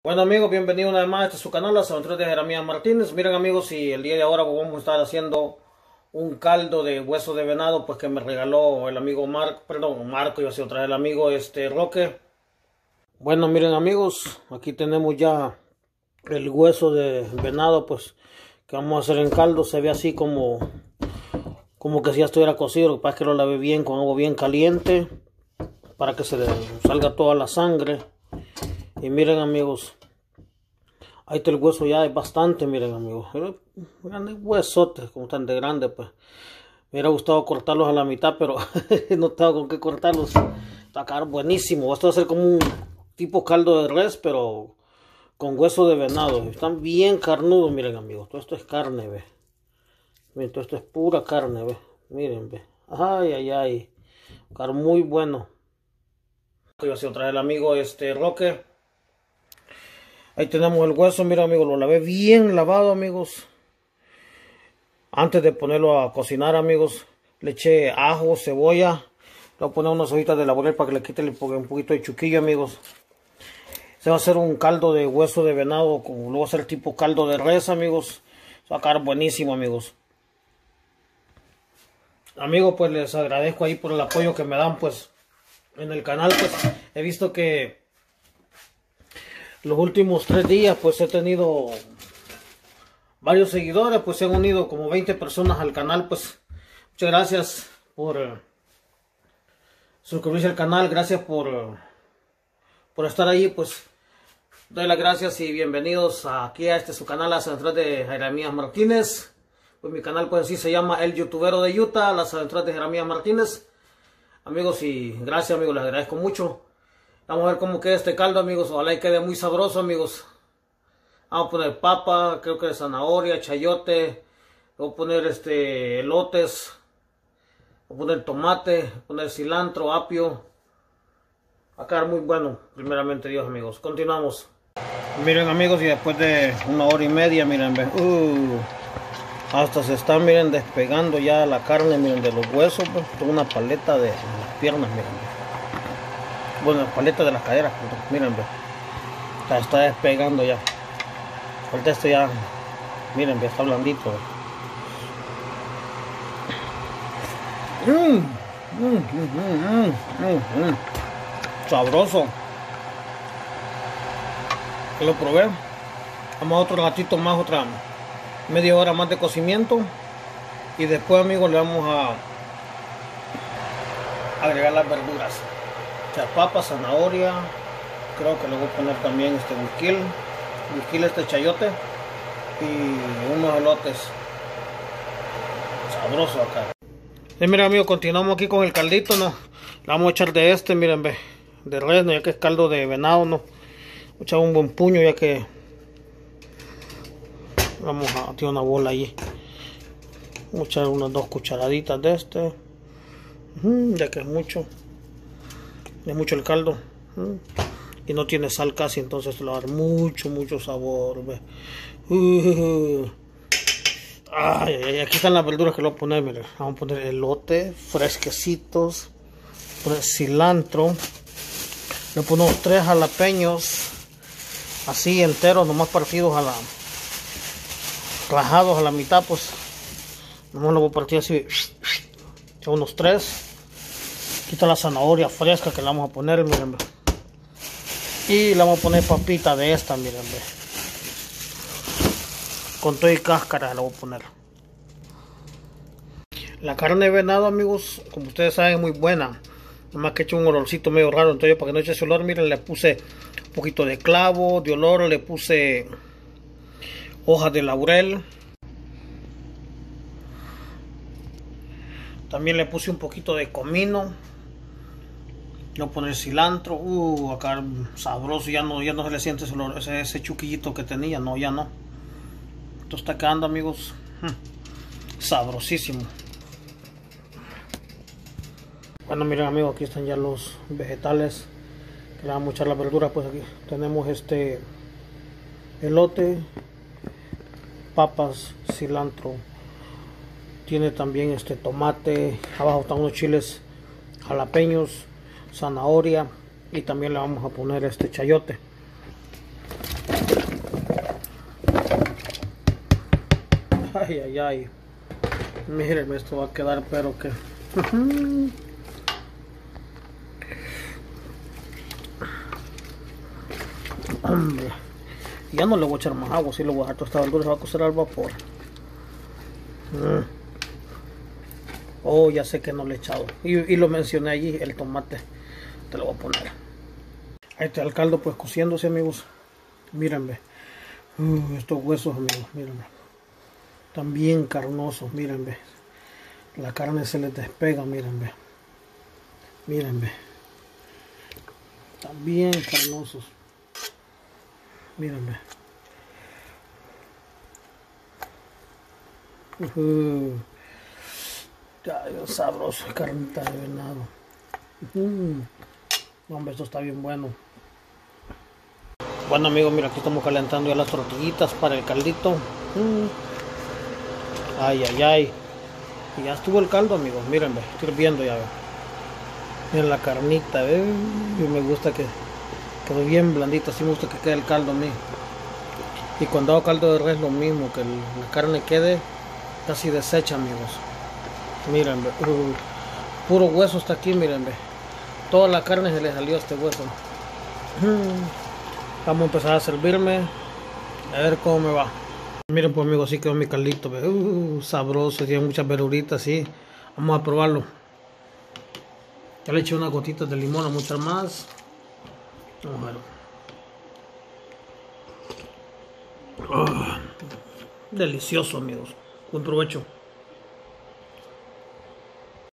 Bueno amigos, bienvenidos una vez más a este su canal, Las Aventuras de Jeremías Martínez. Miren amigos, y el día de ahora vamos a estar haciendo un caldo de hueso de venado, pues que me regaló el amigo Marco, iba a ser otra vez el amigo Roque. Bueno miren amigos, aquí tenemos ya el hueso de venado, pues que vamos a hacer en caldo. Se ve así como que si ya estuviera cocido. Lo que pasa es que lo lavé bien con agua bien caliente para que se le salga toda la sangre. Y miren amigos, ahí está el hueso, ya es bastante, miren amigos. Miren huesotes, como tan de grande, pues. Me hubiera gustado cortarlos a la mitad, pero no estaba con qué cortarlos. Está a quedar buenísimo. Esto va a ser como un tipo caldo de res, pero con hueso de venado. Están bien carnudos, miren amigos. Todo esto es carne, ve. Miren, todo esto es pura carne, ve. Miren, ve. Ay, ay, ay. Va a quedar muy bueno. Yo así otra vez el amigo Roque. Ahí tenemos el hueso, mira amigos, lo lavé bien lavado amigos. Antes de ponerlo a cocinar amigos, le eché ajo, cebolla. Le voy a poner unas hojitas de laurel para que le quite un poquito de chuquillo amigos. Se va a hacer un caldo de hueso de venado, como lo va a hacer tipo caldo de res amigos. Se va a quedar buenísimo amigos. Amigos, pues les agradezco ahí por el apoyo que me dan pues en el canal. Pues he visto que los últimos 3 días pues he tenido varios seguidores, pues se han unido como 20 personas al canal. Pues muchas gracias por suscribirse al canal, gracias por estar ahí. Pues doy las gracias y bienvenidos aquí a su canal, Las Aventuras de Jeremías Martínez. Pues mi canal pues así se llama El Youtubero de Utah, Las Aventuras de Jeremías Martínez. Amigos, y gracias amigos, les agradezco mucho. Vamos a ver cómo queda este caldo amigos, ojalá y quede muy sabroso amigos. Vamos a poner papa, creo que de zanahoria, chayote. Voy a poner elotes. Voy a poner tomate, voy a poner cilantro, apio. Va a quedar muy bueno, primeramente Dios amigos. Continuamos. Miren amigos, y después de 1 hora y media, miren, hasta se está, miren, despegando ya la carne, miren, de los huesos, pues. Tengo una paleta de las piernas, miren. Bueno, paleta de las caderas, miren, está despegando ya. Ahorita esto ya, miren, está blandito. Sabroso. Que lo probé. Vamos a otro ratito más, otra media hora más de cocimiento. Y después, amigos, le vamos a agregar las verduras. O sea, papa, zanahoria, creo que le voy a poner también guisquil, chayote y unos elotes. Sabroso acá. Y miren amigos, continuamos aquí con el caldito, ¿no? Le vamos a echar de miren, de res, ¿no? Ya que es caldo de venado, ¿no? Voy a echar un buen puño ya que vamos a tirar una bola allí. Vamos a echar unas 2 cucharaditas de ya que es mucho el caldo, y no tiene sal casi, entonces le va a dar mucho sabor. Ay, aquí están las verduras que le voy a poner. Miren, vamos a poner elote fresquecitos, poner cilantro, le ponemos 3 jalapeños así enteros, nomás partidos rajados a la mitad, pues nomás lo voy a partir así, unos 3. Quita la zanahoria fresca que le vamos a poner, miren. Y le vamos a poner papita de esta, miren. Con todo y cáscara le voy a poner. La carne de venado, amigos, como ustedes saben, es muy buena. Nomás que he hecho un olorcito medio raro, entonces yo, para que no eche ese olor, miren, le puse un poquito de clavo de olor, le puse hojas de laurel. También le puse un poquito de comino. Voy a poner cilantro. Acá sabroso. Ya no se le siente ese chuquillito que tenía. No, ya no. Esto está quedando, amigos, sabrosísimo. Bueno, miren amigos, aquí están ya los vegetales que le vamos a echar la verdura. Pues aquí tenemos elote, papas, cilantro. Tiene también tomate. Abajo están unos chiles jalapeños, zanahoria, y también le vamos a poner chayote. Ay, ay, ay. Miren, esto va a quedar, pero que... Hombre. Ya no le voy a echar más agua, si le voy a dejar tostado el dulce, va a cocer al vapor. Oh, ya sé que no le he echado. Y lo mencioné allí, el tomate. Te lo voy a poner. Ahí está el caldo pues cociéndose, amigos. Mírenme. Estos huesos, amigos, mírenme. Están bien carnosos, mírenme. La carne se les despega, mírenme. Mírenme. Están bien carnosos. Mírenme. Sabroso, carnita de venado. Hombre, esto está bien bueno. Bueno, amigos, mira, aquí estamos calentando ya las tortillitas para el caldito. Ay, ay, ay. Y ya estuvo el caldo, amigos. Mírenme, estoy hirviendo ya. Miren la carnita, y me gusta que quedó bien blandita. Así me gusta que quede el caldo a mí. Y cuando hago caldo de res, lo mismo, que la carne quede casi deshecha, amigos. Miren, puro hueso está aquí, miren, toda la carne se le salió a este hueso. Vamos a empezar a servirme, a ver cómo me va. Miren pues, amigos, así quedó mi caldito, sabroso, tiene muchas verduritas, sí. Vamos a probarlo. Ya le eché unas gotitas de limón, a muchas más. Vamos a ver. Delicioso, amigos. Buen provecho.